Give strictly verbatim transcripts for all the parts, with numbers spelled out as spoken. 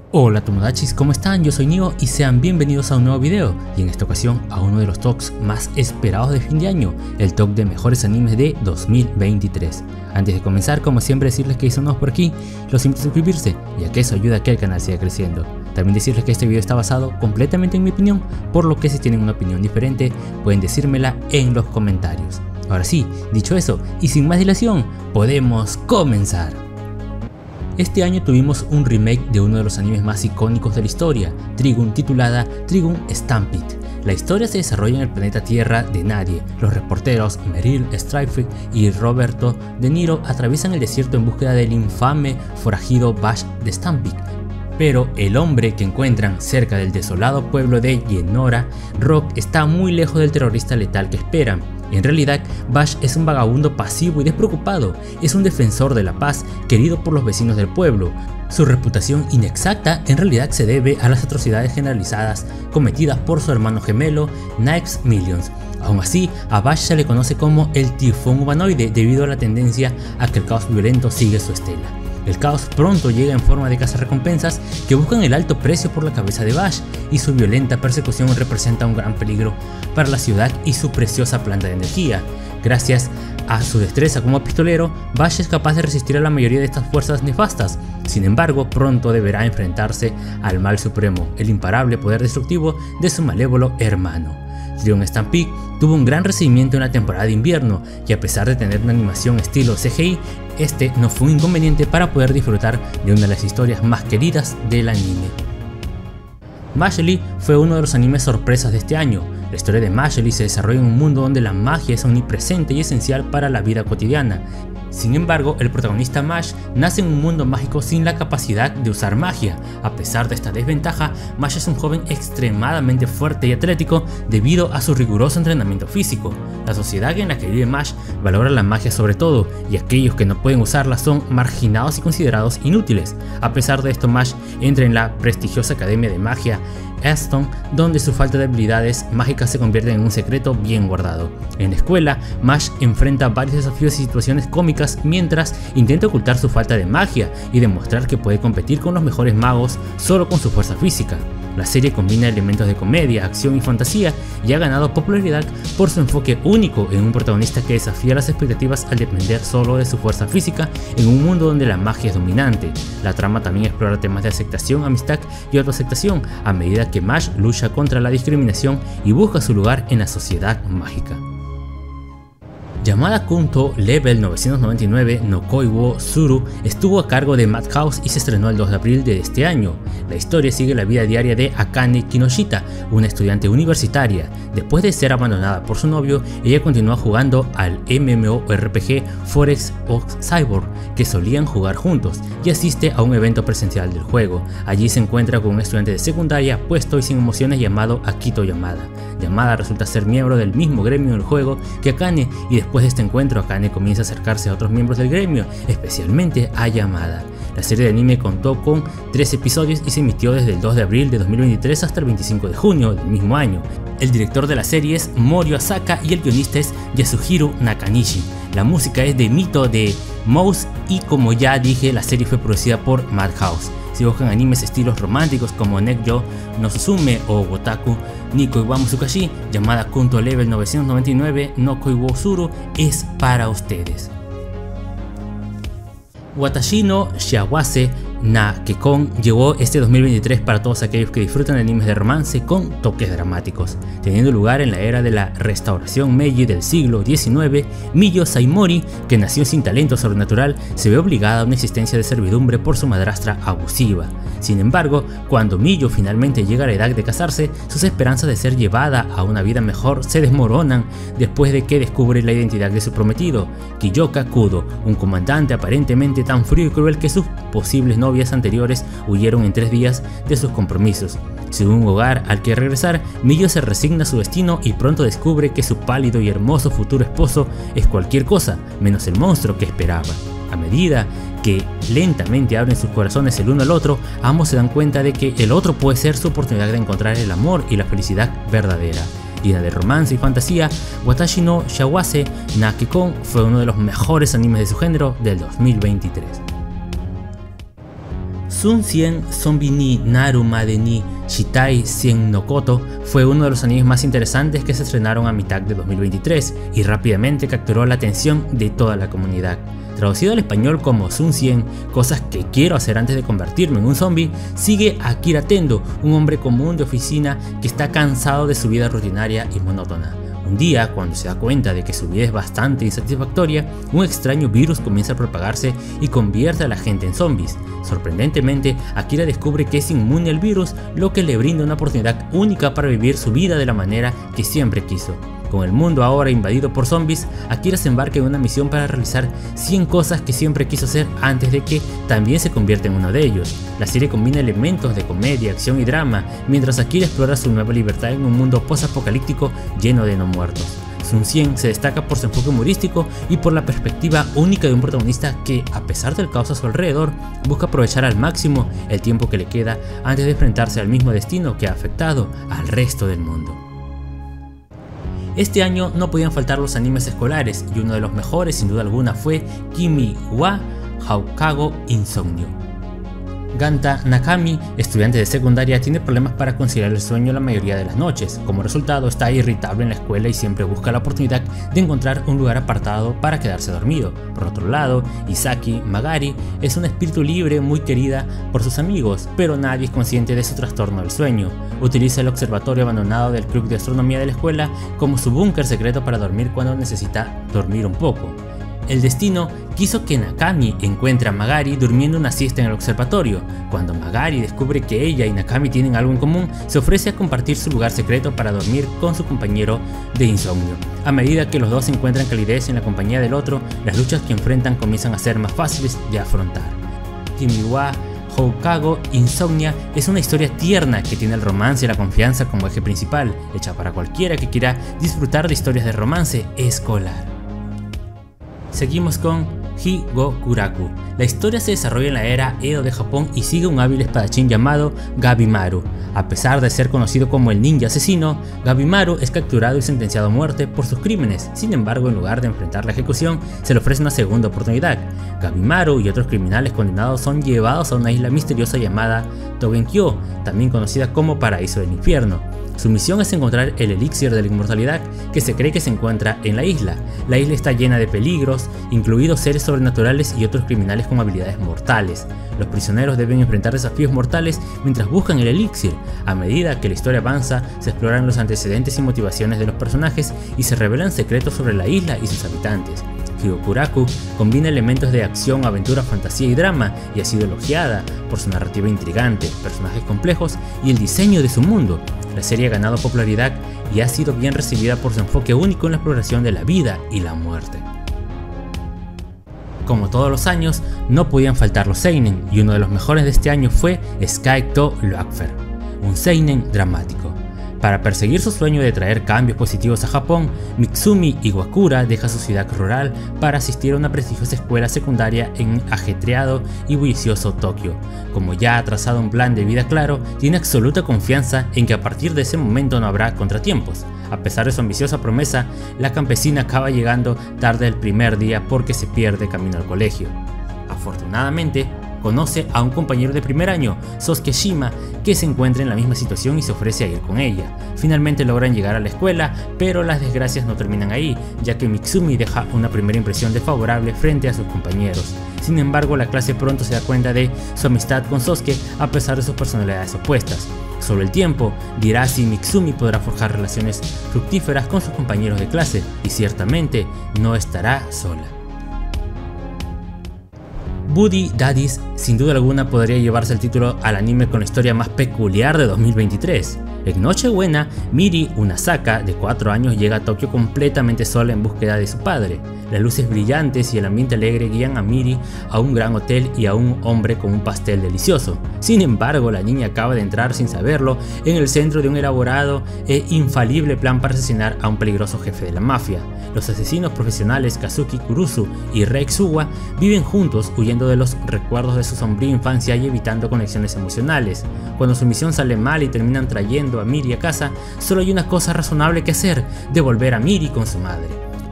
Hola Tomodachis, ¿cómo están? Yo soy Nio y sean bienvenidos a un nuevo video, y en esta ocasión a uno de los talks más esperados de fin de año, el talk de mejores animes de dos mil veintitrés. Antes de comenzar, como siempre, decirles que si son nuevos por aquí, los invito a suscribirse, ya que eso ayuda a que el canal siga creciendo. También decirles que este video está basado completamente en mi opinión, por lo que si tienen una opinión diferente, pueden decírmela en los comentarios. Ahora sí, dicho eso, y sin más dilación, podemos comenzar. Este año tuvimos un remake de uno de los animes más icónicos de la historia, Trigun, titulada Trigun Stampede. La historia se desarrolla en el planeta Tierra de nadie. Los reporteros Meryl Streep y Roberto De Niro atraviesan el desierto en búsqueda del infame forajido Bash de Stampede. Pero el hombre que encuentran cerca del desolado pueblo de Yenora Rock está muy lejos del terrorista letal que esperan. En realidad, Bash es un vagabundo pasivo y despreocupado, es un defensor de la paz querido por los vecinos del pueblo. Su reputación inexacta en realidad se debe a las atrocidades generalizadas cometidas por su hermano gemelo, Knives Millions. Aún así, a Bash se le conoce como el tifón humanoide debido a la tendencia a que el caos violento sigue su estela. El caos pronto llega en forma de cazarrecompensas que buscan el alto precio por la cabeza de Bash, y su violenta persecución representa un gran peligro para la ciudad y su preciosa planta de energía. Gracias a su destreza como pistolero, Bash es capaz de resistir a la mayoría de estas fuerzas nefastas. Sin embargo, pronto deberá enfrentarse al mal supremo, el imparable poder destructivo de su malévolo hermano. Trigun Stampede tuvo un gran recibimiento en la temporada de invierno, y a pesar de tener una animación estilo C G I, este no fue un inconveniente para poder disfrutar de una de las historias más queridas del anime. Mashley fue uno de los animes sorpresas de este año. La historia de Mashley se desarrolla en un mundo donde la magia es omnipresente y esencial para la vida cotidiana. Sin embargo, el protagonista Mash nace en un mundo mágico sin la capacidad de usar magia. A pesar de esta desventaja, Mash es un joven extremadamente fuerte y atlético debido a su riguroso entrenamiento físico. La sociedad en la que vive Mash valora la magia sobre todo, y aquellos que no pueden usarla son marginados y considerados inútiles. A pesar de esto, Mash entra en la prestigiosa Academia de Magia Aston, donde su falta de habilidades mágicas se convierte en un secreto bien guardado. En la escuela, Mash enfrenta varios desafíos y situaciones cómicas mientras intenta ocultar su falta de magia y demostrar que puede competir con los mejores magos solo con su fuerza física. La serie combina elementos de comedia, acción y fantasía, y ha ganado popularidad por su enfoque único en un protagonista que desafía las expectativas al depender solo de su fuerza física en un mundo donde la magia es dominante. La trama también explora temas de aceptación, amistad y autoaceptación a medida que Mash lucha contra la discriminación y busca su lugar en la sociedad mágica. Yamada Kunto Level novecientos noventa y nueve no Koi wo Tsuru estuvo a cargo de Madhouse y se estrenó el dos de abril de este año. La historia sigue la vida diaria de Akane Kinoshita, una estudiante universitaria. Después de ser abandonada por su novio, ella continúa jugando al MMORPG Forex of Cyborg, que solían jugar juntos, y asiste a un evento presencial del juego. Allí se encuentra con un estudiante de secundaria puesto y sin emociones llamado Akito Yamada. Yamada resulta ser miembro del mismo gremio del juego que Akane, y después de este encuentro Akane comienza a acercarse a otros miembros del gremio, especialmente a Yamada. La serie de anime contó con tres episodios y se emitió desde el dos de abril de dos mil veintitrés hasta el veinticinco de junio del mismo año. El director de la serie es Morio Asaka y el guionista es Yasuhiro Nakanishi. La música es de Mito de Mouse, y como ya dije, la serie fue producida por Madhouse. Si buscan animes estilos románticos como Nekyo no Suzume o Wotaku Nikoi wa Musukashi, Yamada Kunto Level novecientos noventa y nueve no Koi wo Tsuru es para ustedes. Watashi no Shiawase na Kekon llegó este dos mil veintitrés para todos aquellos que disfrutan de animes de romance con toques dramáticos. Teniendo lugar en la era de la restauración Meiji del siglo diecinueve, Miyo Saimori, que nació sin talento sobrenatural, se ve obligada a una existencia de servidumbre por su madrastra abusiva. Sin embargo, cuando Miyo finalmente llega a la edad de casarse, sus esperanzas de ser llevada a una vida mejor se desmoronan después de que descubre la identidad de su prometido, Kiyoka Kudo, un comandante aparentemente tan frío y cruel que sus posibles novias anteriores huyeron en tres días de sus compromisos. Sin un hogar al que regresar, Miyo se resigna a su destino y pronto descubre que su pálido y hermoso futuro esposo es cualquier cosa menos el monstruo que esperaba. A medida que lentamente abren sus corazones el uno al otro, ambos se dan cuenta de que el otro puede ser su oportunidad de encontrar el amor y la felicidad verdadera. Llena de romance y fantasía, Watashi no Shiawase na Kekon fue uno de los mejores animes de su género del dos mil veintitrés. Sun Sien Zombie ni Naru Made ni Shitai Sien no Koto fue uno de los animes más interesantes que se estrenaron a mitad de dos mil veintitrés y rápidamente capturó la atención de toda la comunidad. Traducido al español como Sun Sien, cosas que quiero hacer antes de convertirme en un zombie, sigue a Akira Tendo, un hombre común de oficina que está cansado de su vida rutinaria y monótona. Un día, cuando se da cuenta de que su vida es bastante insatisfactoria, un extraño virus comienza a propagarse y convierte a la gente en zombies. Sorprendentemente, Akira descubre que es inmune al virus, lo que le brinda una oportunidad única para vivir su vida de la manera que siempre quiso. Con el mundo ahora invadido por zombies, Akira se embarca en una misión para realizar cien cosas que siempre quiso hacer antes de que también se convierta en uno de ellos. La serie combina elementos de comedia, acción y drama, mientras Akira explora su nueva libertad en un mundo post-apocalíptico lleno de no muertos. Sun Sien se destaca por su enfoque humorístico y por la perspectiva única de un protagonista que, a pesar del caos a su alrededor, busca aprovechar al máximo el tiempo que le queda antes de enfrentarse al mismo destino que ha afectado al resto del mundo. Este año no podían faltar los animes escolares y uno de los mejores sin duda alguna fue Kimi wa Houkago Insomnio. Ganta Nakami, estudiante de secundaria, tiene problemas para conciliar el sueño la mayoría de las noches. Como resultado, está irritable en la escuela y siempre busca la oportunidad de encontrar un lugar apartado para quedarse dormido. Por otro lado, Isaki Magari es un espíritu libre muy querida por sus amigos, pero nadie es consciente de su trastorno del sueño. Utiliza el observatorio abandonado del club de astronomía de la escuela como su búnker secreto para dormir cuando necesita dormir un poco. El destino quiso que Nakami encuentre a Magari durmiendo una siesta en el observatorio. Cuando Magari descubre que ella y Nakami tienen algo en común, se ofrece a compartir su lugar secreto para dormir con su compañero de insomnio. A medida que los dos encuentran calidez en la compañía del otro, las luchas que enfrentan comienzan a ser más fáciles de afrontar. Kimi wa Houkago Insomnia es una historia tierna que tiene el romance y la confianza como eje principal, hecha para cualquiera que quiera disfrutar de historias de romance escolar. Seguimos con Higokuraku. La historia se desarrolla en la era Edo de Japón y sigue un hábil espadachín llamado Gabimaru. A pesar de ser conocido como el ninja asesino, Gabimaru es capturado y sentenciado a muerte por sus crímenes. Sin embargo, en lugar de enfrentar la ejecución, se le ofrece una segunda oportunidad. Gabimaru y otros criminales condenados son llevados a una isla misteriosa llamada Togenkyo, también conocida como Paraíso del Infierno. Su misión es encontrar el elixir de la inmortalidad que se cree que se encuentra en la isla. La isla está llena de peligros, incluidos seres sobrenaturales y otros criminales con habilidades mortales. Los prisioneros deben enfrentar desafíos mortales mientras buscan el elixir. A medida que la historia avanza, se exploran los antecedentes y motivaciones de los personajes y se revelan secretos sobre la isla y sus habitantes. Higokuraku combina elementos de acción, aventura, fantasía y drama y ha sido elogiada por su narrativa intrigante, personajes complejos y el diseño de su mundo. La serie ha ganado popularidad y ha sido bien recibida por su enfoque único en la exploración de la vida y la muerte. Como todos los años, no podían faltar los seinen, y uno de los mejores de este año fue Sky to Loafer, un seinen dramático. Para perseguir su sueño de traer cambios positivos a Japón, Mitsumi Iwakura deja su ciudad rural para asistir a una prestigiosa escuela secundaria en ajetreado y bullicioso Tokio. Como ya ha trazado un plan de vida claro, tiene absoluta confianza en que a partir de ese momento no habrá contratiempos. A pesar de su ambiciosa promesa, la campesina acaba llegando tarde el primer día porque se pierde camino al colegio. Afortunadamente, conoce a un compañero de primer año, Sosuke Shima, que se encuentra en la misma situación y se ofrece a ir con ella. Finalmente logran llegar a la escuela, pero las desgracias no terminan ahí, ya que Mitsumi deja una primera impresión desfavorable frente a sus compañeros. Sin embargo, la clase pronto se da cuenta de su amistad con Sosuke a pesar de sus personalidades opuestas. Solo el tiempo dirá si Mitsumi podrá forjar relaciones fructíferas con sus compañeros de clase, y ciertamente no estará sola. Buddy Daddies sin duda alguna podría llevarse el título al anime con la historia más peculiar de dos mil veintitrés. En Nochebuena, Miri, una Saka de cuatro años, llega a Tokio completamente sola en búsqueda de su padre. Las luces brillantes y el ambiente alegre guían a Miri a un gran hotel y a un hombre con un pastel delicioso. Sin embargo, la niña acaba de entrar sin saberlo en el centro de un elaborado e infalible plan para asesinar a un peligroso jefe de la mafia. Los asesinos profesionales Kazuki Kurusu y Rei Suwa viven juntos huyendo de los recuerdos de su sombría infancia y evitando conexiones emocionales. Cuando su misión sale mal y terminan trayendo a Miri a casa, solo hay una cosa razonable que hacer: devolver a Miri con su madre.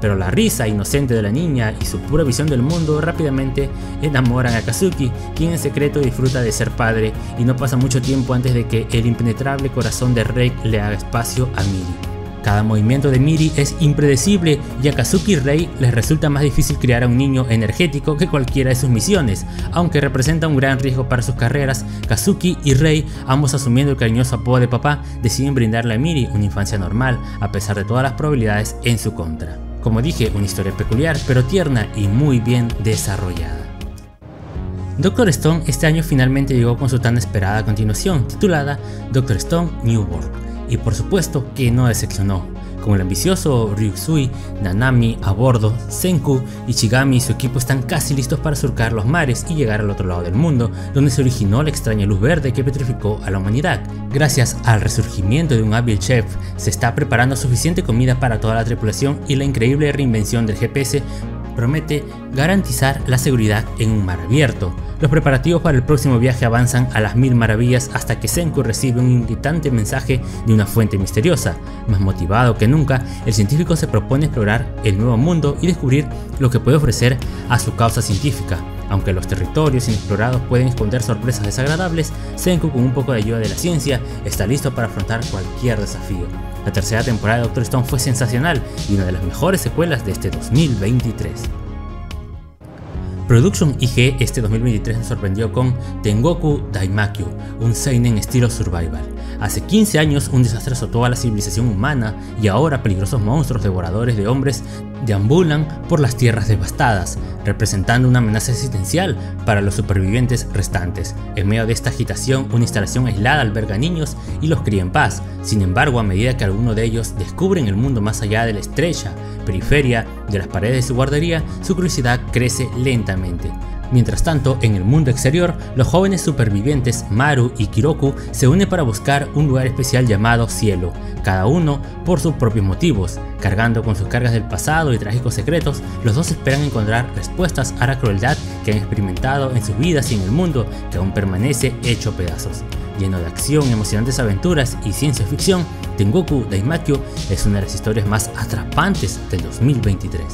pero la risa inocente de la niña y su pura visión del mundo rápidamente enamoran a Kazuki, quien en secreto disfruta de ser padre, y no pasa mucho tiempo antes de que el impenetrable corazón de Rei le haga espacio a Miri. Cada movimiento de Miri es impredecible y a Kazuki y Rei les resulta más difícil criar a un niño energético que cualquiera de sus misiones, aunque representa un gran riesgo para sus carreras. Kazuki y Rei, ambos asumiendo el cariñoso apodo de papá, deciden brindarle a Miri una infancia normal a pesar de todas las probabilidades en su contra. Como dije, una historia peculiar pero tierna y muy bien desarrollada. Doctor Stone este año finalmente llegó con su tan esperada continuación, titulada Doctor Stone New World. Y por supuesto que no decepcionó. Con el ambicioso Ryusui, Nanami a bordo, Senku, Ichigami y su equipo están casi listos para surcar los mares y llegar al otro lado del mundo, donde se originó la extraña luz verde que petrificó a la humanidad. Gracias al resurgimiento de un hábil chef, se está preparando suficiente comida para toda la tripulación y la increíble reinvención del G P S promete garantizar la seguridad en un mar abierto. Los preparativos para el próximo viaje avanzan a las mil maravillas hasta que Senku recibe un inquietante mensaje de una fuente misteriosa. Más motivado que nunca, el científico se propone explorar el nuevo mundo y descubrir lo que puede ofrecer a su causa científica. Aunque los territorios inexplorados pueden esconder sorpresas desagradables, Senku, con un poco de ayuda de la ciencia, está listo para afrontar cualquier desafío. La tercera temporada de Doctor Stone fue sensacional y una de las mejores secuelas de este dos mil veintitrés. Production I G este dos mil veintitrés nos sorprendió con Tengoku Daimakyo, un seinen estilo survival. Hace quince años un desastre azotó a la civilización humana y ahora peligrosos monstruos devoradores de hombres deambulan por las tierras devastadas, representando una amenaza existencial para los supervivientes restantes. En medio de esta agitación, una instalación aislada alberga niños y los cría en paz. Sin embargo, a medida que algunos de ellos descubren el mundo más allá de la estrecha periferia de las paredes de su guardería, su curiosidad crece lentamente. Mientras tanto, en el mundo exterior, los jóvenes supervivientes Maru y Kiroku se unen para buscar un lugar especial llamado Cielo, cada uno por sus propios motivos. Cargando con sus cargas del pasado y trágicos secretos, los dos esperan encontrar respuestas a la crueldad que han experimentado en sus vidas y en el mundo que aún permanece hecho pedazos. Lleno de acción, emocionantes aventuras y ciencia ficción, Tengoku Daimakyo es una de las historias más atrapantes del dos mil veintitrés.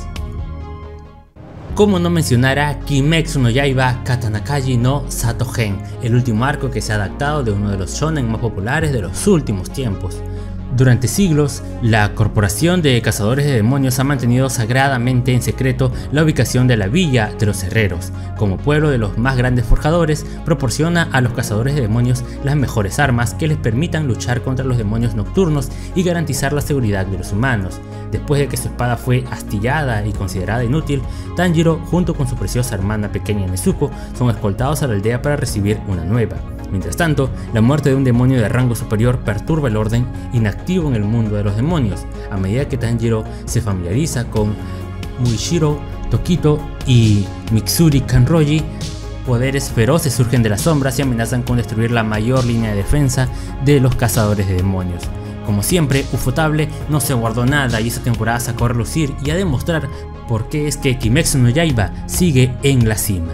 Cómo no mencionar a Kimetsu no Yaiba Katanakaji no Satogen, el último arco que se ha adaptado de uno de los shonen más populares de los últimos tiempos. Durante siglos, la corporación de cazadores de demonios ha mantenido sagradamente en secreto la ubicación de la Villa de los Herreros. Como pueblo de los más grandes forjadores, proporciona a los cazadores de demonios las mejores armas que les permitan luchar contra los demonios nocturnos y garantizar la seguridad de los humanos. Después de que su espada fue astillada y considerada inútil, Tanjiro junto con su preciosa hermana pequeña Nezuko son escoltados a la aldea para recibir una nueva. Mientras tanto, la muerte de un demonio de rango superior perturba el orden inactivo en el mundo de los demonios, a medida que Tanjiro se familiariza con Muishiro, Tokito y Mitsuri Kanroji. Poderes feroces surgen de las sombras y amenazan con destruir la mayor línea de defensa de los cazadores de demonios. Como siempre, Ufotable no se guardó nada y esta temporada sacó a relucir y a demostrar por qué es que Kimetsu no Yaiba sigue en la cima.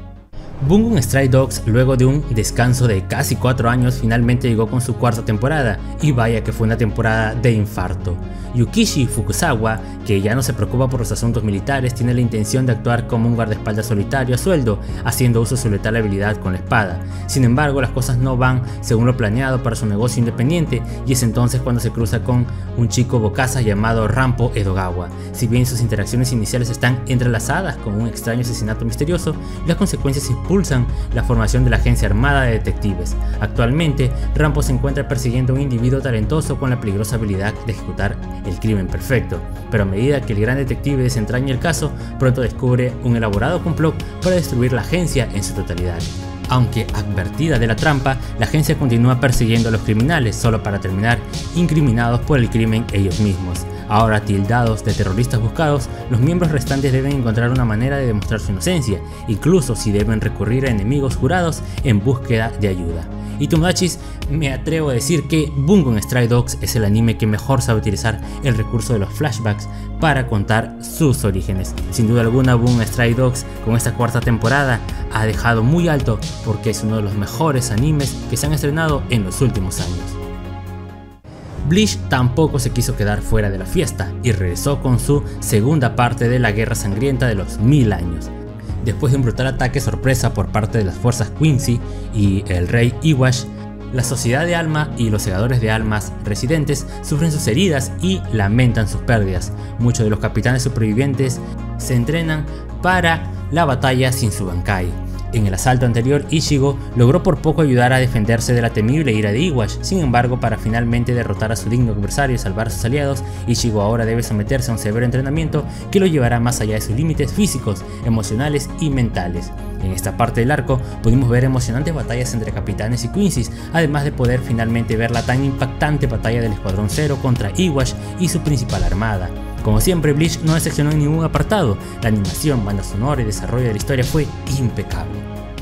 Bungo Stray Dogs, luego de un descanso de casi cuatro años, finalmente llegó con su cuarta temporada, y vaya que fue una temporada de infarto. Yukishi Fukusawa, que ya no se preocupa por los asuntos militares, tiene la intención de actuar como un guardaespaldas solitario a sueldo, haciendo uso de su letal habilidad con la espada. Sin embargo, las cosas no van según lo planeado para su negocio independiente, y es entonces cuando se cruza con un chico bocaza llamado Rampo Edogawa. Si bien sus interacciones iniciales están entrelazadas con un extraño asesinato misterioso, las consecuencias impulsan la formación de la agencia armada de detectives. Actualmente, Rampo se encuentra persiguiendo a un individuo talentoso con la peligrosa habilidad de ejecutar el crimen perfecto, pero a medida que el gran detective desentraña el caso, pronto descubre un elaborado complot para destruir la agencia en su totalidad. Aunque advertida de la trampa, la agencia continúa persiguiendo a los criminales solo para terminar incriminados por el crimen ellos mismos. Ahora tildados de terroristas buscados, los miembros restantes deben encontrar una manera de demostrar su inocencia, incluso si deben recurrir a enemigos jurados en búsqueda de ayuda. Y Tomodachis, me atrevo a decir que Bungo Stray Dogs es el anime que mejor sabe utilizar el recurso de los flashbacks para contar sus orígenes. Sin duda alguna, Bungo Stray Dogs con esta cuarta temporada ha dejado muy alto porque es uno de los mejores animes que se han estrenado en los últimos años. Bleach tampoco se quiso quedar fuera de la fiesta y regresó con su segunda parte de la Guerra Sangrienta de los Mil Años. Después de un brutal ataque sorpresa por parte de las fuerzas Quincy y el rey Iwash, la Sociedad de Alma y los Segadores de Almas residentes sufren sus heridas y lamentan sus pérdidas. Muchos de los capitanes supervivientes se entrenan para la batalla sin su Bankai. En el asalto anterior, Ichigo logró por poco ayudar a defenderse de la temible ira de Iwash. Sin embargo, para finalmente derrotar a su digno adversario y salvar a sus aliados, Ichigo ahora debe someterse a un severo entrenamiento que lo llevará más allá de sus límites físicos, emocionales y mentales. En esta parte del arco pudimos ver emocionantes batallas entre capitanes y Quincy's, además de poder finalmente ver la tan impactante batalla del Escuadrón Cero contra Iwash y su principal armada. Como siempre, Bleach no decepcionó en ningún apartado. La animación, banda sonora y desarrollo de la historia fue impecable.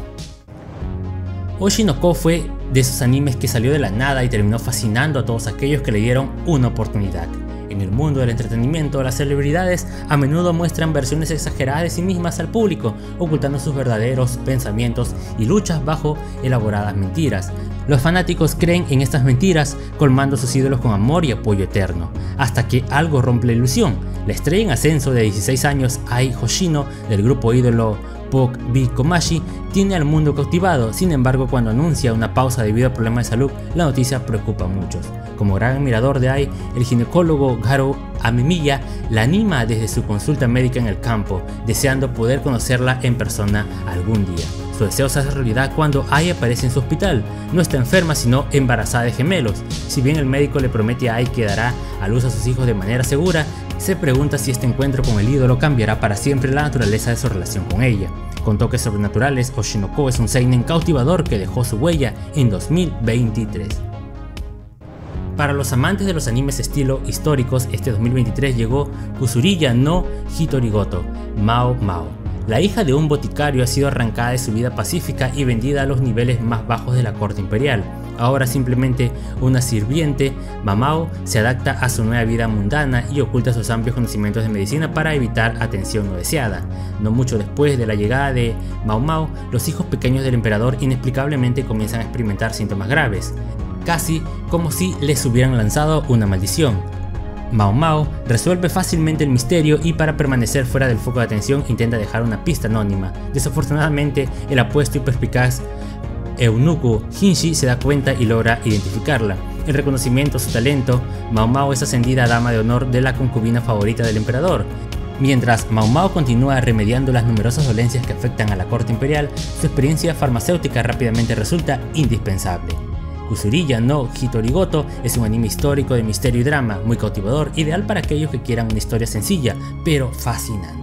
Oshinoko fue de esos animes que salió de la nada y terminó fascinando a todos aquellos que le dieron una oportunidad. En el mundo del entretenimiento, las celebridades a menudo muestran versiones exageradas de sí mismas al público, ocultando sus verdaderos pensamientos y luchas bajo elaboradas mentiras. Los fanáticos creen en estas mentiras, colmando sus ídolos con amor y apoyo eterno, hasta que algo rompe la ilusión. La estrella en ascenso de dieciséis años, Ai Hoshino, del grupo ídolo Pok B Komachi, tiene al mundo cautivado. Sin embargo, cuando anuncia una pausa debido a problemas de salud, la noticia preocupa a muchos. Como gran admirador de Ai, el ginecólogo Haru Amemiya la anima desde su consulta médica en el campo, deseando poder conocerla en persona algún día. Su deseo se hace realidad cuando Ai aparece en su hospital. No está enferma, sino embarazada de gemelos. Si bien el médico le promete a Ai que dará a luz a sus hijos de manera segura, se pregunta si este encuentro con el ídolo cambiará para siempre la naturaleza de su relación con ella. Con toques sobrenaturales, Oshinoko es un seinen cautivador que dejó su huella en dos mil veintitrés. Para los amantes de los animes estilo históricos, este dos mil veintitrés llegó Kusuriya no Hitorigoto, Mao Mao. La hija de un boticario ha sido arrancada de su vida pacífica y vendida a los niveles más bajos de la corte imperial. Ahora simplemente una sirviente, Mamao se adapta a su nueva vida mundana y oculta sus amplios conocimientos de medicina para evitar atención no deseada. No mucho después de la llegada de Mao Mao, los hijos pequeños del emperador inexplicablemente comienzan a experimentar síntomas graves, casi como si les hubieran lanzado una maldición. Mao Mao resuelve fácilmente el misterio y para permanecer fuera del foco de atención intenta dejar una pista anónima. Desafortunadamente, el apuesto y perspicaz eunuco Hinshi se da cuenta y logra identificarla. En reconocimiento a su talento, Mao Mao es ascendida a dama de honor de la concubina favorita del emperador. Mientras Mao Mao continúa remediando las numerosas dolencias que afectan a la corte imperial, su experiencia farmacéutica rápidamente resulta indispensable. Kusuriya no Hitorigoto es un anime histórico de misterio y drama, muy cautivador, ideal para aquellos que quieran una historia sencilla, pero fascinante.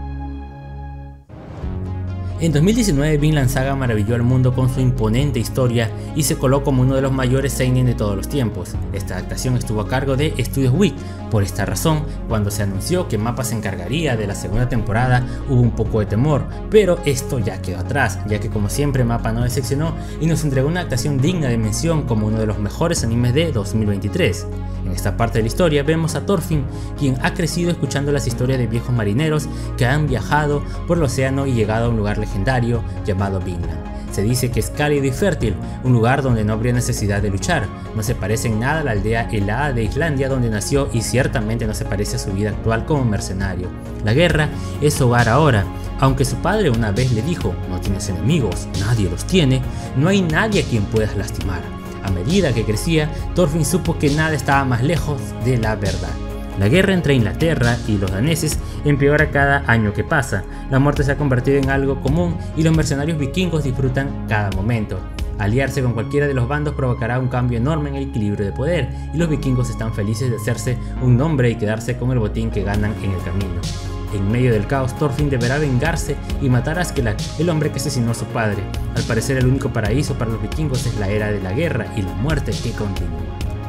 En dos mil diecinueve, Vinland Saga maravilló al mundo con su imponente historia y se coló como uno de los mayores seinen de todos los tiempos. Esta adaptación estuvo a cargo de Studios Week. Por esta razón, cuando se anunció que Mappa se encargaría de la segunda temporada, hubo un poco de temor, pero esto ya quedó atrás, ya que como siempre Mappa no decepcionó y nos entregó una adaptación digna de mención como uno de los mejores animes de dos mil veintitrés. En esta parte de la historia vemos a Thorfinn, quien ha crecido escuchando las historias de viejos marineros que han viajado por el océano y llegado a un lugar legendario llamado Vinland. Se dice que es cálido y fértil, un lugar donde no habría necesidad de luchar. No se parece en nada a la aldea helada de Islandia donde nació y ciertamente no se parece a su vida actual como mercenario. La guerra es su hogar ahora. Aunque su padre una vez le dijo, no tienes enemigos, nadie los tiene, no hay nadie a quien puedas lastimar. A medida que crecía, Thorfinn supo que nada estaba más lejos de la verdad. La guerra entre Inglaterra y los daneses empeora cada año que pasa, la muerte se ha convertido en algo común y los mercenarios vikingos disfrutan cada momento. Aliarse con cualquiera de los bandos provocará un cambio enorme en el equilibrio de poder y los vikingos están felices de hacerse un nombre y quedarse con el botín que ganan en el camino. En medio del caos, Thorfinn deberá vengarse y matar a Askeladd, el hombre que asesinó a su padre. Al parecer el único paraíso para los vikingos es la era de la guerra y la muerte que continúa.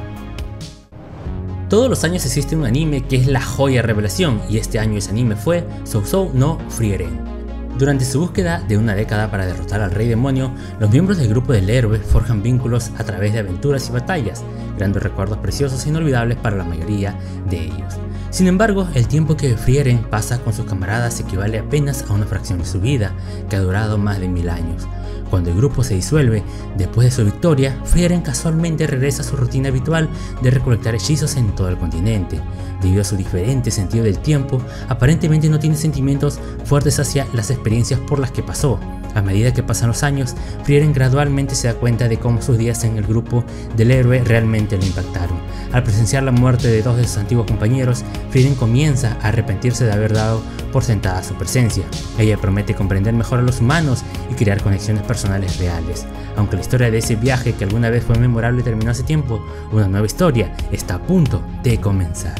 Todos los años existe un anime que es la joya revelación y este año ese anime fue Sousou no Frieren. Durante su búsqueda de una década para derrotar al rey demonio, los miembros del grupo del héroe forjan vínculos a través de aventuras y batallas, creando recuerdos preciosos e inolvidables para la mayoría de ellos. Sin embargo, el tiempo que Frieren pasa con sus camaradas equivale apenas a una fracción de su vida, que ha durado más de mil años. Cuando el grupo se disuelve, después de su victoria, Frieren casualmente regresa a su rutina habitual de recolectar hechizos en todo el continente. Debido a su diferente sentido del tiempo, aparentemente no tiene sentimientos fuertes hacia las experiencias por las que pasó. A medida que pasan los años, Frieren gradualmente se da cuenta de cómo sus días en el grupo del héroe realmente lo impactaron. Al presenciar la muerte de dos de sus antiguos compañeros, Frieren comienza a arrepentirse de haber dado por sentada su presencia. Ella promete comprender mejor a los humanos y crear conexiones personales reales. Aunque la historia de ese viaje que alguna vez fue memorable terminó hace tiempo, una nueva historia está a punto de comenzar.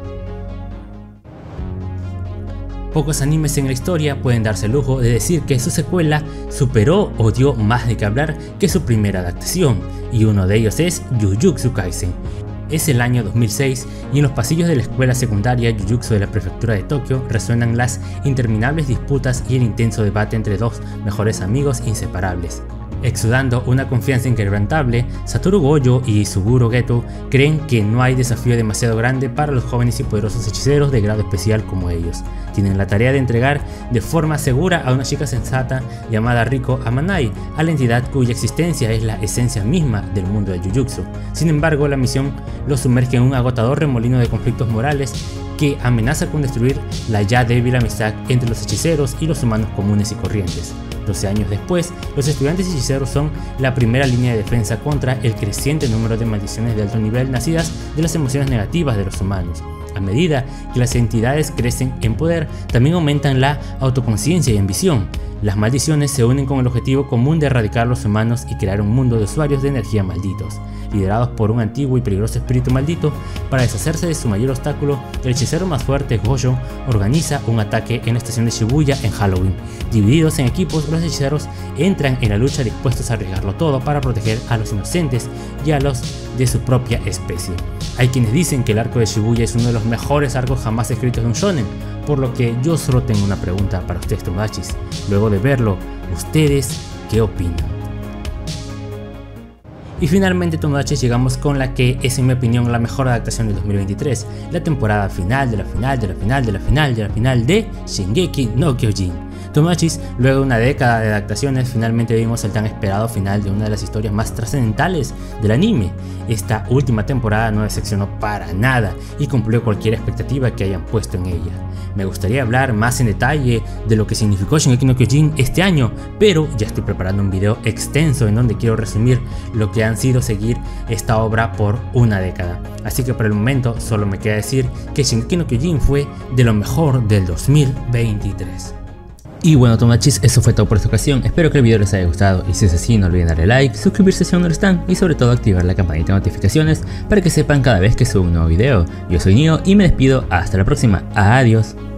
Pocos animes en la historia pueden darse el lujo de decir que su secuela superó o dio más de qué hablar que su primera adaptación, y uno de ellos es Jujutsu Kaisen. Es el año dos mil seis y en los pasillos de la escuela secundaria Jujutsu de la prefectura de Tokio resuenan las interminables disputas y el intenso debate entre dos mejores amigos inseparables. Exudando una confianza inquebrantable, Satoru Gojo y Suguro Geto creen que no hay desafío demasiado grande para los jóvenes y poderosos hechiceros de grado especial como ellos. Tienen la tarea de entregar de forma segura a una chica sensata llamada Riko Amanai, a la entidad cuya existencia es la esencia misma del mundo de Jujutsu. Sin embargo, la misión los sumerge en un agotador remolino de conflictos morales que amenaza con destruir la ya débil amistad entre los hechiceros y los humanos comunes y corrientes. doce años después, los estudiantes hechiceros son la primera línea de defensa contra el creciente número de maldiciones de alto nivel nacidas de las emociones negativas de los humanos. A medida que las entidades crecen en poder, también aumentan la autoconciencia y ambición. Las maldiciones se unen con el objetivo común de erradicar a los humanos y crear un mundo de usuarios de energía malditos. Liderados por un antiguo y peligroso espíritu maldito, para deshacerse de su mayor obstáculo, el hechicero más fuerte, Gojo, organiza un ataque en la estación de Shibuya en Halloween. Divididos en equipos, los hechiceros entran en la lucha dispuestos a arriesgarlo todo para proteger a los inocentes y a los de su propia especie. Hay quienes dicen que el arco de Shibuya es uno de los mejores arcos jamás escritos de un shonen, por lo que yo solo tengo una pregunta para ustedes, tomodachis. Luego de verlo, ¿ustedes qué opinan? Y finalmente, tomodachis, llegamos con la que es en mi opinión la mejor adaptación del dos mil veintitrés, la temporada final de la final de la final de la final de la final de Shingeki no Kyojin. Tomodachis, luego de una década de adaptaciones, finalmente vimos el tan esperado final de una de las historias más trascendentales del anime. Esta última temporada no decepcionó para nada y cumplió cualquier expectativa que hayan puesto en ella. Me gustaría hablar más en detalle de lo que significó Shingeki no Kyojin este año, pero ya estoy preparando un video extenso en donde quiero resumir lo que han sido seguir esta obra por una década. Así que por el momento solo me queda decir que Shingeki no Kyojin fue de lo mejor del dos mil veintitrés. Y bueno, tomodachis, eso fue todo por esta ocasión. Espero que el video les haya gustado y si es así no olviden darle like, suscribirse si aún no lo están y sobre todo activar la campanita de notificaciones para que sepan cada vez que subo un nuevo video. Yo soy Nio y me despido hasta la próxima. Adiós.